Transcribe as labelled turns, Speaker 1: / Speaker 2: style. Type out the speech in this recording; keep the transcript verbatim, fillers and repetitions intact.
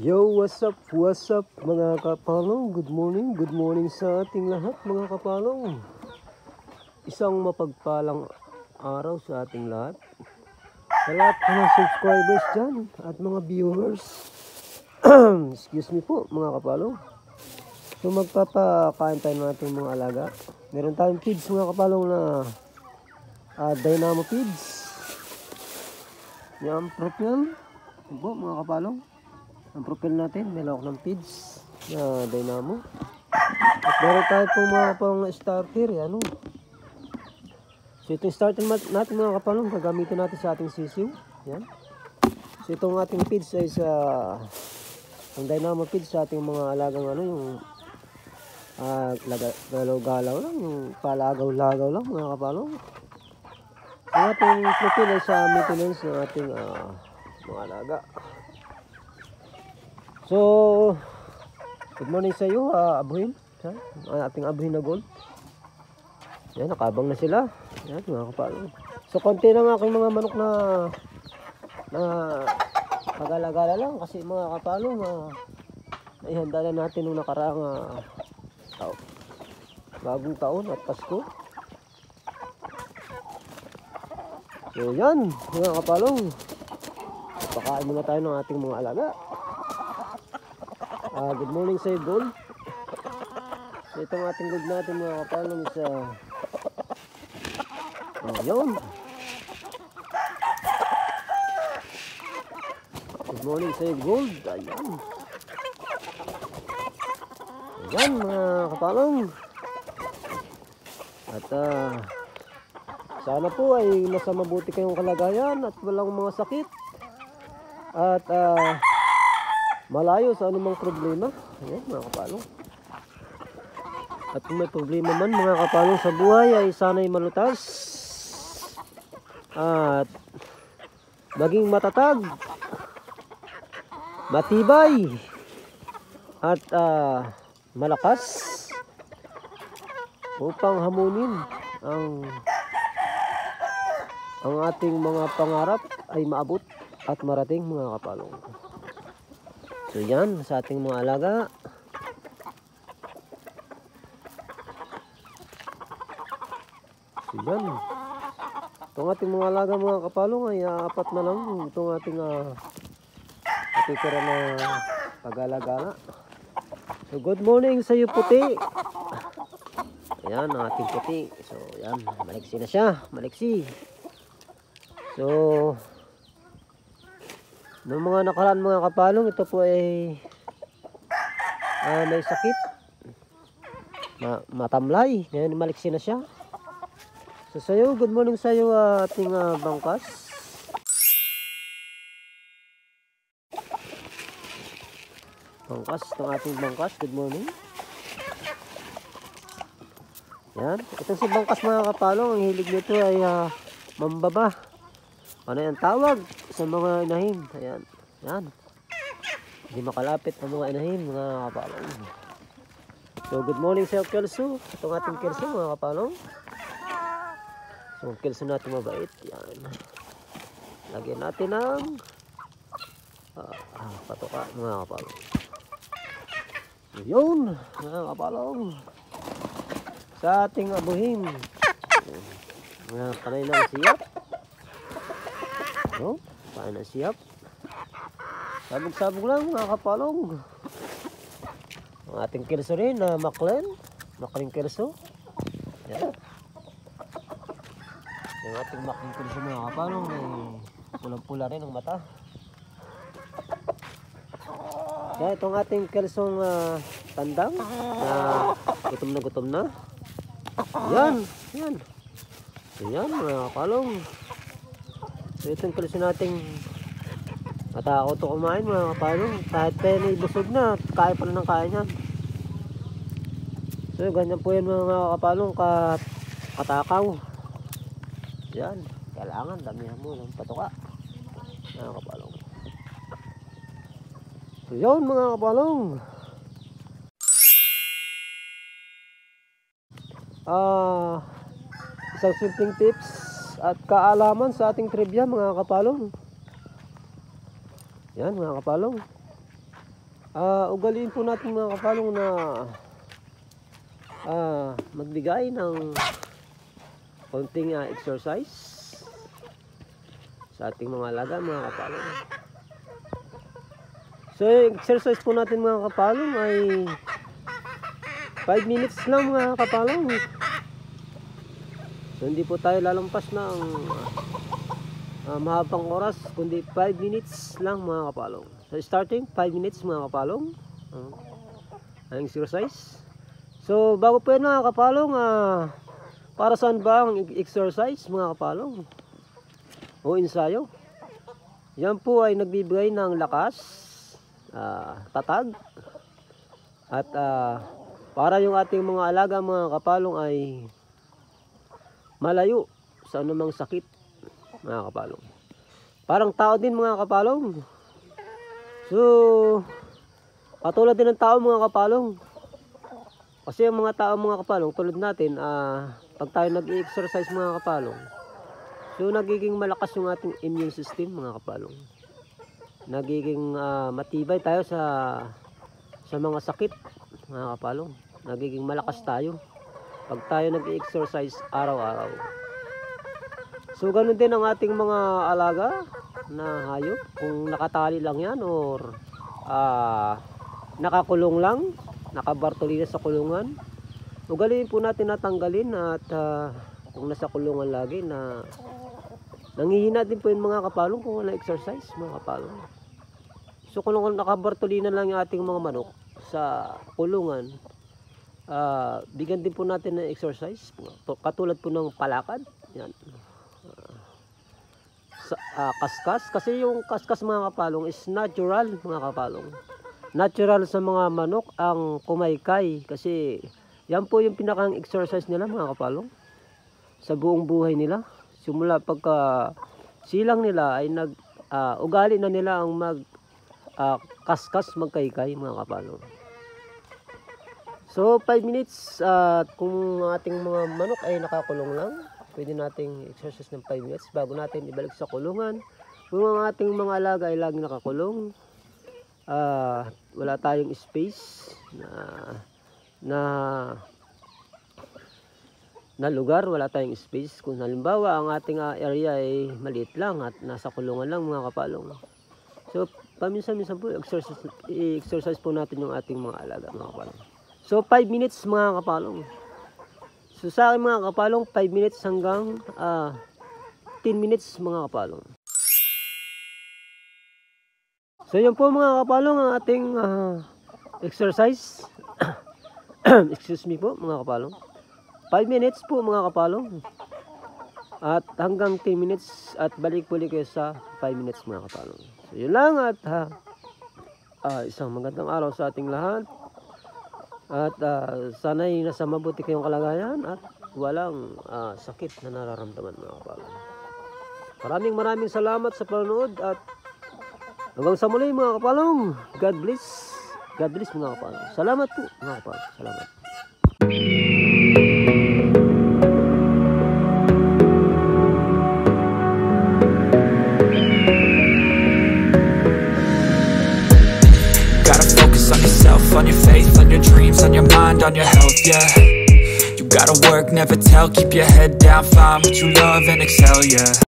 Speaker 1: Yo, what's up, what's up mga kapalong? Good morning, good morning sa ating lahat mga kapalong. Isang mapagpalang araw sa ating lahat. Sa lahat ng subscribers dyan at mga viewers. Excuse me po mga kapalong. So magpapakain tayo ng ating mga alaga. Meron tayong feeds mga kapalong na uh, Dynamo feeds. Yan, propel. Yan po mga kapalong. Ang propel natin, may lawak ng feeds na Dynamo. At meron tayo pong mga pang starter, ano. So itong starter natin mga kapalong, gagamitin natin sa ating sisiw. Yan. So itong ating feeds ay sa ang Dynamo feeds sa ating mga alagang ano, yung uh, galaw-galaw lang, yung palagaw-lagaw lang mga kapalong. So ating propel ay sa maintenance ng ating uh, mga alaga. So, good morning sa iyo, uh, abuhin. Ha? Ang ating abuhin na gold. Yan, nakabang na sila. Yan, mga kapalong. So, konti lang aking mga manok na na pagala-gala lang. Kasi mga kapalong, uh, naihanda na natin nung nakaraang uh, taon. Bagong taon at Pasko. So, yan, mga kapalong. Pakain muna tayo ng ating mga alaga. Uh, good morning sa gold. So itong ating gold natin mga kapalong is uh, uh, yun. Good morning sa gold. Ayan. Ayan mga kapalong. At uh, sana po ay nasa mabuti kayong kalagayan at walang mga sakit. At uh, malayo sa anumang problema. Ayan mga kapalong. At kung may problema man mga kapalong sa buhay ay sana'y malutas. At maging matatag. Matibay. At uh, malakas. Upang hamunin ang ang ating mga pangarap ay maabot at marating mga kapalong. So yan, sa ating mga alaga. So yan. Itong ating mga alaga mga kapalong ay uh, apat na lang. Itong ating uh, natitira na pag-alagala. So good morning sa iyo puti. Ayan ang ating puti. So yan, maliksi na siya. Maliksi. So noong mga nakaraan mga kapalong, ito po ay uh, may sakit. Ma matamlay. Ngayon maliksi na siya. So sa'yo, good morning sa'yo uh, ating uh, bangkas. Bangkas, itong ating bangkas. Good morning. Yan. Itong si bangkas mga kapalong, ang hilig nito ay uh, mambaba. Ano yung tawag sa mga inahin? Ayan. Yan. Hindi makalapit ang mga inahin, mga kapalong. So, good morning sa Kelso. Itong ating Kelso, mga kapalong. So, Kelso natin mabait. Yan. Lagyan natin ng uh, ah, patuka, mga kapalong. Yun, mga kapalong. Sa ating abuhin. Mga panay ng siyap. No? Paano na siyap? Sabog-sabog lang mga kapalong. Ang ating Kelso rin na uh, Maclean. Maclean Kelso. Yan. Yung ating Maclean Kelso mga kapalong ay pulang-pula rin ang mata. Yan itong ating Kelsong uh, tandang na gutom na gutom na. Yan. Yan. Yan mga kapalong. So itong Kelso nating matakot to kumain mga kapalong. Kahit penny busog na, kaya pa na ng kaya niya. So ganyan po yan mga kapalong, kat katakaw. Yan, kailangan damihan mo ng patuka mga kapalong. So yun mga kapalong. Ah, uh, isang simpleng tips at kaalaman sa ating trivia mga kapalong. Yan mga kapalong. Uh, ugaliin po natin mga kapalong na uh, magbigay ng konting uh, exercise sa ating mga alaga mga kapalong. So yung exercise po natin mga kapalong ay five minutes lang mga kapalong. So hindi po tayo lalampas ng uh, mahabang oras, kundi five minutes lang mga kapalong. So starting five minutes mga kapalong uh, ang exercise. So bago po yan mga kapalong, uh, para saan ba ang exercise mga kapalong o ensayo? Yan po ay nagbibigay ng lakas, uh, tatag, at uh, para yung ating mga alaga mga kapalong ay malayo sa anumang sakit mga kapalong. Parang tao din mga kapalong. So katulad din ng tao mga kapalong. Kasi yung mga tao mga kapalong tulad natin, uh, pag tayo nag-i-exercise mga kapalong, so nagiging malakas yung ating immune system mga kapalong. Nagiging uh, matibay tayo sa sa mga sakit mga kapalong. Nagiging malakas tayo pag tayo nag-i-exercise araw-araw. So ganun din ang ating mga alaga na hayop, kung nakatali lang yan or uh, nakakulong lang, nakabartolina sa kulungan, ugaliin po natin natanggalin. At uh, kung nasa kulungan lagi, na nanghihina din po yung mga kapalong kung wala exercise mga kapalong. So kung nakabartolina lang yung ating mga manok sa kulungan, uh, bigyan din po natin ng exercise katulad po ng palakad yan. Sa, uh, kaskas, kasi yung kaskas mga kapalong is natural mga kapalong. Natural sa mga manok ang kumaykay, kasi yan po yung pinakang exercise nila mga kapalong sa buong buhay nila. Simula pagka silang nila ay nag uh, ugali na nila ang mag uh, kaskas, magkaykay mga kapalong. So five minutes, at uh, kung ating mga manok ay nakakulong lang, pwede nating exercise ng five minutes bago natin ibalik sa kulungan. Kung ang ating mga alaga ay laging nakakulong, uh, wala tayong space na na na lugar, wala tayong space. Kung halimbawa ang ating uh, area ay maliit lang at nasa kulungan lang mga kapalong, so paminsan-minsan po exercise, i-exercise po natin yung ating mga alaga mga kapalong. So five minutes mga kapalong. So sa akin mga kapalong, five minutes hanggang uh, ten minutes mga kapalong. So yun po mga kapalong ang ating uh, exercise. Excuse me po mga kapalong. five minutes po mga kapalong. At hanggang ten minutes, at balik-balik kayo sa five minutes mga kapalong. So yun lang, at uh, uh, isang magandang araw sa ating lahat. At uh, sana'y nasa mabuti kayong kalagayan at walang uh, sakit na nararamdaman mga kapalong. Maraming maraming salamat sa panonood, at hanggang sa muli mga kapalong. God bless. God bless mga kapalong. Salamat po mga kapalong. Salamat.
Speaker 2: On your faith, on your dreams, on your mind, on your health, yeah. You gotta work, never tell, keep your head down, find what you love and excel, yeah.